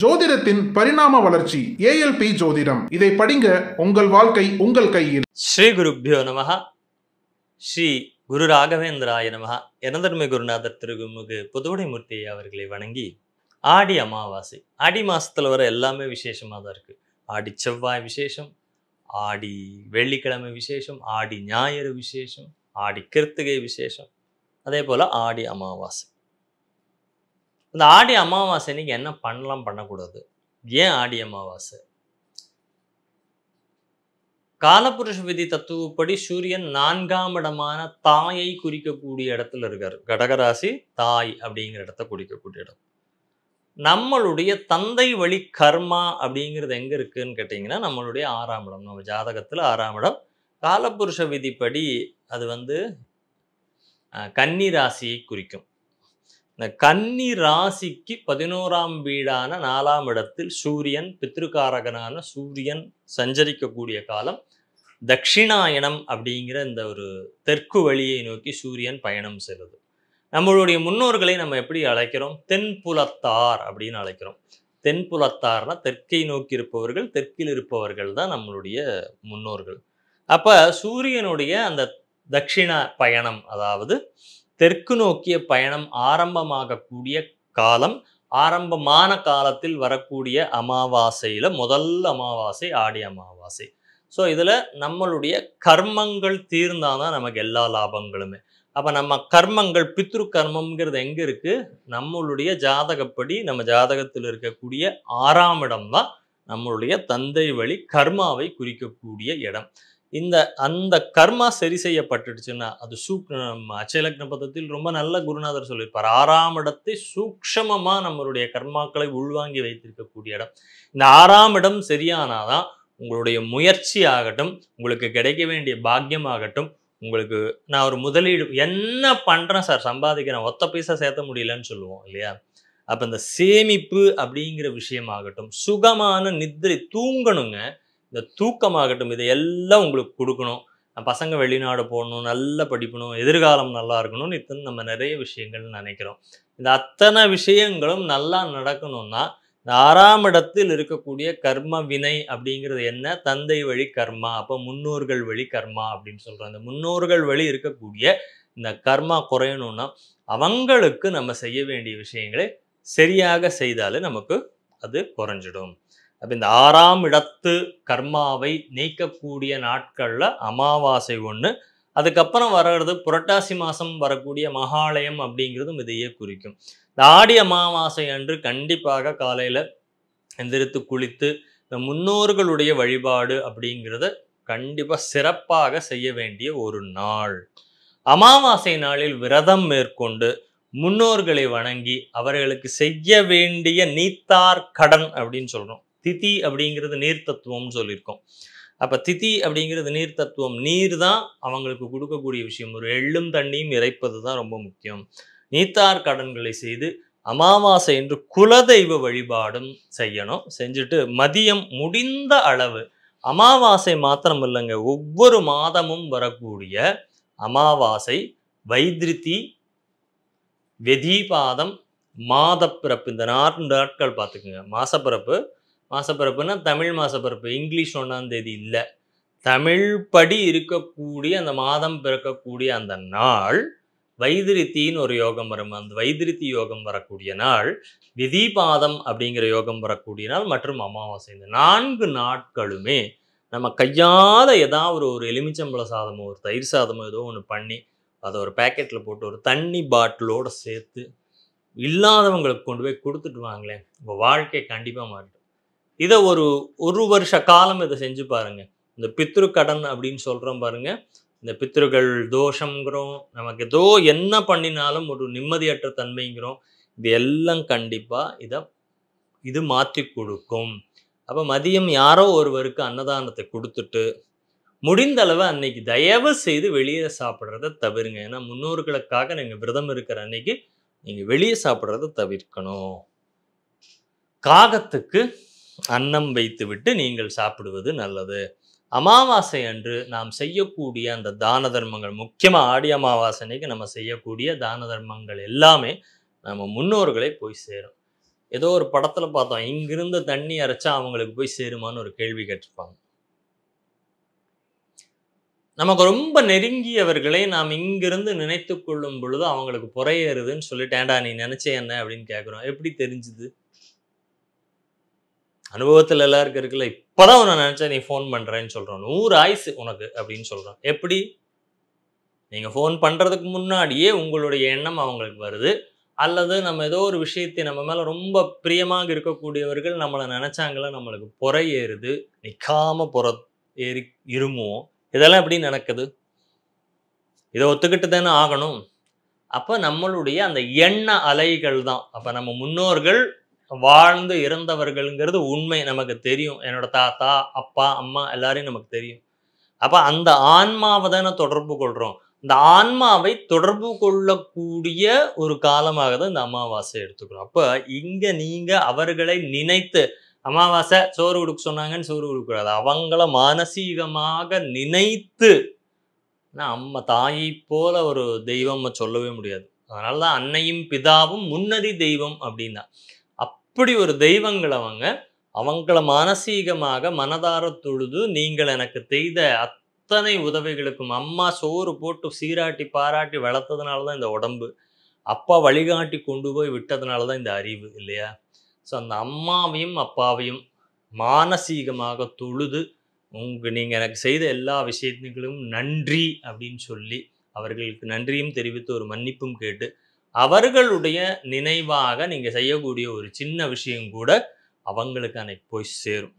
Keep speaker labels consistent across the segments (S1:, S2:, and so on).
S1: ஜோதிடத்தின் பரிணாம வளர்ச்சி ஏஎல்பி ஜோதிடம். இதை படிங்க, உங்கள் வாழ்க்கை உங்கள் கையில்.
S2: ஸ்ரீ குருப்யோ நமஹ. ஸ்ரீ குரு ராகவேந்திராய நமஹ. எனதருமை குருநாதர் திருகுமுகு புதுவுடைமூர்த்தி அவர்களை வணங்கி, ஆடி அமாவாசை, ஆடி மாசத்துல வர எல்லாமே விசேஷமா தான் இருக்கு. ஆடி செவ்வாய் விசேஷம், ஆடி வெள்ளிக்கிழமை விசேஷம், ஆடி ஞாயிறு விசேஷம், ஆடி கிருத்திகை விசேஷம், அதே போல ஆடி அமாவாசை. இந்த ஆடி அமாவாசை அன்னைக்கு என்ன பண்ணலாம், பண்ணக்கூடாது, ஏன் ஆடி அமாவாசை? காலபுருஷ விதி தத்துவப்படி சூரியன் 4ஆம் இடமான தாயை குறிக்கக்கூடிய இடத்துல இருக்காரு. கடகராசி தாய் அப்படிங்கிற இடத்த குறிக்கக்கூடிய இடம். நம்மளுடைய தந்தை வழி கர்மா அப்படிங்கிறது எங்க இருக்குன்னு கேட்டீங்கன்னா, நம்மளுடைய 6ஆம் இடம். நம்ம ஜாதகத்துல 6ஆம் இடம். காலபுருஷ விதிப்படி அது கன்னி ராசியை குறிக்கும். இந்த கன்னி ராசிக்கு 11ஆம் வீடான 4ஆம் இடத்தில் சூரியன், பித்ருகாரகனான சூரியன் சஞ்சரிக்கக்கூடிய காலம். தட்சிணாயனம் அப்படிங்கிற இந்த ஒரு தெற்கு வழியை நோக்கி சூரியன் பயணம் செல்லுது. நம்மளுடைய முன்னோர்களை நம்ம எப்படி அழைக்கிறோம்? தென்புலத்தார் அப்படின்னு அழைக்கிறோம். தென்புலத்தார்னா தெற்கை நோக்கி இருப்பவர்கள், தெற்கில் இருப்பவர்கள் தான் நம்மளுடைய முன்னோர்கள். அப்ப சூரியனுடைய அந்த தட்சிண பயணம், அதாவது தெற்கு நோக்கிய பயணம் ஆரம்பமாகக்கூடிய காலம், ஆரம்பமான காலத்தில் வரக்கூடிய அமாவாசையில முதல் அமாவாசை ஆடி அமாவாசை. ஸோ இதில் நம்மளுடைய கர்மங்கள் தீர்ந்தாதான் நமக்கு எல்லா லாபங்களுமே. அப்போ நம்ம கர்மங்கள், பித்ரு கர்மம்ங்கிறது எங்கே இருக்குது? நம்மளுடைய ஜாதகப்படி நம்ம ஜாதகத்தில் இருக்கக்கூடிய 6ஆம் இடம் தான் நம்மளுடைய தந்தை வழி கர்மாவை குறிக்கக்கூடிய இடம். அந்த கர்மா சரி செய்யப்பட்டுடுச்சுன்னா அது அச்சலக்ன பதத்தில் ரொம்ப நல்ல குருநாதர் சொல்லியிருப்பார். 6ஆம் இடத்தை சூக்ஷமமா நம்மளுடைய கர்மாக்களை உள்வாங்கி வைத்திருக்கக்கூடிய இடம். இந்த 6ஆம் இடம் சரியானாதான் உங்களுடைய முயற்சி ஆகட்டும், உங்களுக்கு கிடைக்க வேண்டிய பாக்கியம் ஆகட்டும், உங்களுக்கு நான் ஒரு முதலீடு என்ன பண்றேன் சார், சம்பாதிக்கிறேன், ஒத்த பைசா சேர்த்த முடியலன்னு சொல்லுவோம் இல்லையா? அப்ப இந்த சேமிப்பு அப்படிங்கிற விஷயம் ஆகட்டும், சுகமான நித்திரை, தூங்கணுங்க, இந்த தூக்கமாகட்டும், இதையெல்லாம் உங்களுக்கு கொடுக்கணும். பசங்க வெளிநாடு போகணும், நல்லா படிக்கணும், எதிர்காலம் நல்லா இருக்கணும்னு இத்தனை நம்ம நிறைய விஷயங்கள் நினைக்கிறோம். இந்த அத்தனை விஷயங்களும் நல்லா நடக்கணும்னா இந்த 6ஆம் இடத்தில் இருக்கக்கூடிய கர்ம வினை அப்படிங்கிறது என்ன? தந்தை வழி கர்மா. அப்போ முன்னோர்கள் வழி கர்மா அப்படின்னு சொல்றோம். இந்த முன்னோர்கள் வழி இருக்கக்கூடிய இந்த கர்மா குறையணும்னா அவங்களுக்கு நம்ம செய்ய வேண்டிய விஷயங்களை சரியாக செய்தாலே நமக்கு அது குறைஞ்சிடும். அப்ப இந்த 6ஆம் இடத்து கர்மாவை நீக்கக்கூடிய நாட்கள்ல அமாவாசை ஒன்று. அதுக்கப்புறம் வர்றது புரட்டாசி மாசம் வரக்கூடிய மகாலயம் அப்படிங்கிறதும் இதையே குறிக்கும். இந்த ஆடி அமாவாசை அன்று கண்டிப்பாக காலையில எந்திரித்து குளித்து இந்த முன்னோர்களுடைய வழிபாடு அப்படிங்கிறத கண்டிப்பா சிறப்பாக செய்ய வேண்டிய ஒரு நாள். அமாவாசை நாளில் விரதம் மேற்கொண்டு முன்னோர்களை வணங்கி அவர்களுக்கு செய்ய வேண்டிய நீத்தார் கடன் அப்படின்னு சொல்றோம். திதி அப்படிங்கிறது நீர் தத்துவம்னு சொல்லியிருக்கோம். அப்ப திதி அப்படிங்கிறது நீர் தத்துவம். நீர் தான் அவங்களுக்கு கொடுக்கக்கூடிய விஷயம். ஒரு எள்ளும் தண்ணியும் இறைப்பது தான் ரொம்ப முக்கியம். நீத்தார் கடன்களை செய்து அமாவாசை என்று குலதெய்வ வழிபாடும் செய்யணும். செஞ்சுட்டு மதியம் முடிந்த அளவு, அமாவாசை மாத்திரம் இல்லைங்க, ஒவ்வொரு மாதமும் வரக்கூடிய அமாவாசை, வைத்திருதி, வெதிபாதம், மாதப்பிறப்பு, இந்த 4 நாட்கள் பார்த்துக்குங்க. மாசப்பிறப்புன்னா தமிழ் மாசப்பிறப்பு, இங்கிலீஷ் 1ஆம் தேதி இல்லை, தமிழ் படி இருக்கக்கூடிய அந்த மாதம் பிறக்கக்கூடிய அந்த நாள் வைத்திருத்தின்னு ஒரு யோகம் வரும். அந்த வைத்திருத்தி யோகம் வரக்கூடிய நாள், விதிபாதம் அப்படிங்கிற யோகம் வரக்கூடிய நாள், மற்றும் அமாவாசை. இந்த 4 நாட்களுமே நம்ம கையால் ஏதாவது ஒரு எலுமிச்சம்பழ சாதமோ ஒரு தயிர் சாதமோ ஏதோ ஒன்று பண்ணி அதை ஒரு பேக்கெட்டில் போட்டு ஒரு தண்ணி பாட்டிலோடு சேர்த்து இல்லாதவங்களுக்கு கொண்டு போய் கொடுத்துட்டு வாங்களேன், உங்கள் வாழ்க்கை கண்டிப்பாக மாறிடும். இதை ஒரு வருஷ காலம் இதை செஞ்சு பாருங்க. இந்த பித்ரு கடன் அப்படின்னு சொல்கிறோம் பாருங்க, இந்த பித்ருகள் தோஷங்கிறோம், நமக்கு ஏதோ என்ன பண்ணினாலும் ஒரு நிம்மதியற்ற தன்மைங்கிறோம், இது எல்லாம் கண்டிப்பாக இது மாற்றி கொடுக்கும். அப்போ மதியம் யாரோ ஒருவருக்கு அன்னதானத்தை கொடுத்துட்டு முடிந்த அளவு அன்னைக்கு தயவு செய்து வெளியே சாப்பிட்றத தவிருங்க. ஏன்னா முன்னோர்களுக்காக நீங்கள் விரதம் இருக்கிற அன்னைக்கு நீங்கள் வெளியே சாப்பிட்றத தவிர்க்கணும். காகத்துக்கு அன்னம் வைத்து விட்டு நீங்கள் சாப்பிடுவது நல்லது. அமாவாசை அன்று நாம் செய்யக்கூடிய அந்த தான தர்மங்கள், முக்கியமாக ஆடி அமாவாசை அன்னைக்கு நம்ம செய்யக்கூடிய தான தர்மங்கள் எல்லாமே நம்ம முன்னோர்களை போய் சேரும். ஏதோ ஒரு படத்துல பார்த்தோம், இங்கிருந்து தண்ணி அரைச்சா அவங்களுக்கு போய் சேருமான்னு ஒரு கேள்வி கேட்டிருப்பாங்க. நமக்கு ரொம்ப நெருங்கியவர்களை நாம் இங்கிருந்து நினைத்து கொள்ளும் பொழுது அவங்களுக்கு புறையேறுதுன்னு சொல்லிட்டு, ஏன்டா நீ நினைச்சே என்ன அப்படின்னு கேட்குறோம். எப்படி தெரிஞ்சுது? அனுபவத்துல எல்லாருக்கும் இருக்குல்ல. இப்பதான் உன்னை நினைச்சா நீ ஃபோன் பண்றேன்னு சொல்றோம். 100 ஆயுசு உனக்கு அப்படின்னு சொல்றோம். எப்படி? நீங்க ஃபோன் பண்றதுக்கு முன்னாடியே உங்களுடைய எண்ணம் அவங்களுக்கு வருது. அல்லது நம்ம ஏதோ ஒரு விஷயத்தை நம்ம மேல ரொம்ப பிரியமாக இருக்கக்கூடியவர்கள் நம்மளை நினைச்சாங்களா நம்மளுக்கு புறையேறுது. நிக்காம ஏறி இருமுவோம். இதெல்லாம் எப்படி நடக்குது? இதை ஒத்துக்கிட்டு தானே ஆகணும். அப்ப நம்மளுடைய அந்த எண்ண அலைகள் தான். அப்ப நம்ம முன்னோர்கள் வாழ்ந்து இறந்தவர்கள்ங்கிறது உண்மை, நமக்கு தெரியும். என்னோட தாத்தா, அப்பா, அம்மா எல்லாரையும் நமக்கு தெரியும். அப்ப அந்த ஆன்மாவை தானே தொடர்பு கொள்றோம். இந்த ஆன்மாவை தொடர்பு கொள்ளக்கூடிய ஒரு காலமாக தான் இந்த அமாவாசை எடுத்துக்கிறோம். அப்ப இங்க நீங்க அவர்களை நினைத்து, அமாவாசை சோறு கொடுக்க சொன்னாங்கன்னு சோறு கொடுக்கக்கூடாது. அவங்கள மானசீகமாக நினைத்து, அம்மா தாயை போல ஒரு தெய்வம் சொல்லவே முடியாது. அதனாலதான் அன்னையும் பிதாவும் முன்னறி தெய்வம் அப்படின்னா. அப்படி ஒரு தெய்வங்கள் அவங்கள மானசீகமாக மனதார தொழுது, நீங்கள் எனக்கு செய்த அத்தனை உதவிகளுக்கும், அம்மா சோறு போட்டு சீராட்டி பாராட்டி வளர்த்ததுனாலதான் இந்த உடம்பு, அப்பா வழிகாட்டி கொண்டு போய் விட்டதுனாலதான் இந்த அறிவு இல்லையா? ஸோ அந்த அம்மாவையும் அப்பாவையும் மானசீகமாக தொழுது, நீங்க எனக்கு செய்த எல்லா விஷயங்களும் நன்றி அப்படின்னு சொல்லி அவர்களுக்கு நன்றியும் தெரிவித்து ஒரு மன்னிப்பும் கேட்டு, அவர்களுடைய நினைவாக நீங்க செய்யக்கூடிய ஒரு சின்ன விஷயம் கூட அவங்களுக்கு அன்னைக்கு போய் சேரும்.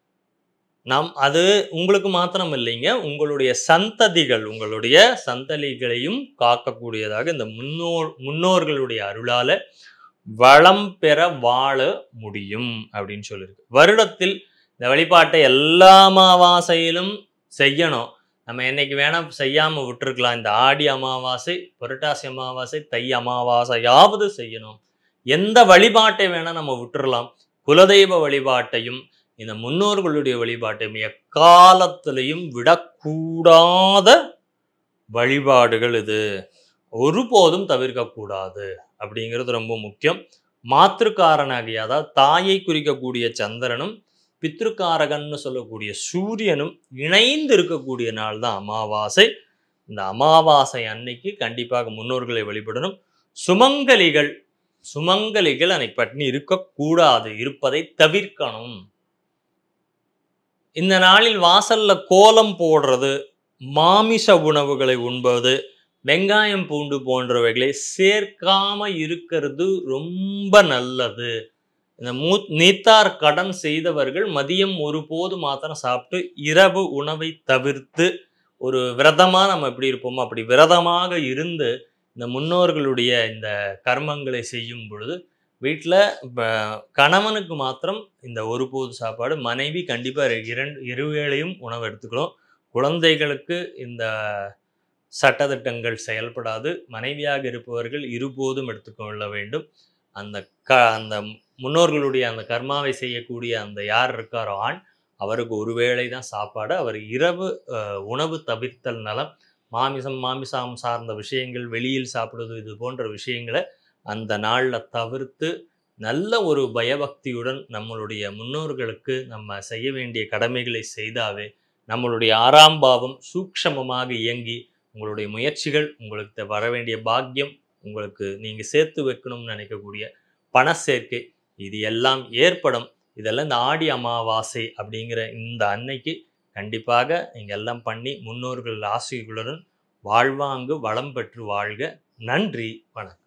S2: அது உங்களுக்கு மாத்திரம் இல்லைங்க, உங்களுடைய சந்ததிகள், உங்களுடைய சந்ததிகளையும் காக்கக்கூடியதாக இந்த முன்னோர்களுடைய அருளால வளம் பெற வாழ முடியும் அப்படின்னு சொல்லியிருக்கு. வருடத்தில் இந்த வழிபாட்டை எல்லா அமாவாசையிலும் செய்யணும். நம்ம என்னைக்கு வேணா செய்யாம விட்டுருக்கலாம். இந்த ஆடி அமாவாசை, புரட்டாசி அமாவாசை, தை அமாவாசையாவது செய்யணும். எந்த வழிபாட்டை வேணா நம்ம விட்டுறலாம். குலதெய்வ வழிபாட்டையும் இந்த முன்னோர்களுடைய வழிபாட்டையும் எக்காலத்திலையும் விடக்கூடாத வழிபாடுகள் இது. ஒருபோதும் தவிர்க்கக்கூடாது அப்படிங்கிறது ரொம்ப முக்கியம். மாத்திருக்காரனாகிய, அதாவது தாயை குறிக்கக்கூடிய சந்திரனும் பித்ருக்காரகன்னு சொல்லக்கூடிய சூரியனும் இணைந்து இருக்கக்கூடிய நாள் தான் அமாவாசை. இந்த அமாவாசை அன்னைக்கு கண்டிப்பாக முன்னோர்களை வழிபடணும். சுமங்கலிகள் அன்னைக்கு பட்டினி இருக்கக்கூடாது, இருப்பதை தவிர்க்கணும். இந்த நாளில் வாசல்ல கோலம் போடுறது, மாமிச உணவுகளை உண்பது, வெங்காயம் பூண்டு போன்றவைகளை சேர்க்காம இருக்கிறது ரொம்ப நல்லது. இந்த நீத்தார் கடன் செய்தவர்கள் மதியம் ஒருபோது மாத்திரம் சாப்பிட்டு இரவு உணவை தவிர்த்து, ஒரு விரதமா நம்ம எப்படி இருப்போமோ அப்படி விரதமாக இருந்து இந்த முன்னோர்களுடைய இந்த கர்மங்களை செய்யும் பொழுது வீட்டில் கணவனுக்கு மாத்திரம் இந்த ஒருபோது சாப்பாடு, மனைவி கண்டிப்பாக இருவேளையும் உணவு எடுத்துக்கணும். குழந்தைகளுக்கு இந்த சட்டதிட்டங்கள் செயல்படாது. மனைவியாக இருப்பவர்கள் இருபோதும் எடுத்துக்கொள்ள வேண்டும். அந்த முன்னோர்களுடைய அந்த கர்மாவை செய்யக்கூடிய அந்த யார் இருக்காரோ ஆண், அவருக்கு ஒருவேளை தான் சாப்பாடு. அவர் இரவு உணவு தவிர்த்தல் நலம். மாமிசம் சார்ந்த விஷயங்கள், வெளியில் சாப்பிடுவது, இது போன்ற விஷயங்களை அந்த நாளில் தவிர்த்து நல்ல ஒரு பயபக்தியுடன் நம்மளுடைய முன்னோர்களுக்கு நம்ம செய்ய வேண்டிய கடமைகளை செய்தாவே நம்மளுடைய 6ஆம் பாவம் சூக்ஷமமாக இயங்கி உங்களுடைய முயற்சிகள், உங்களுக்கு வர வேண்டிய பாக்கியம், உங்களுக்கு நீங்கள் சேர்த்து வைக்கணும்னு நினைக்கக்கூடிய பண சேர்க்கை, இது எல்லாம் ஏற்படும். இதெல்லாம் இந்த ஆடி அமாவாசை அப்படிங்கிற இந்த அன்னைக்கு கண்டிப்பாக நீங்கள் எல்லாம் பண்ணி முன்னோர்கள் ஆசைகளுடன் வாழ்வாங்கு வளம் பெற்று வாழ்க. நன்றி, வணக்கம்.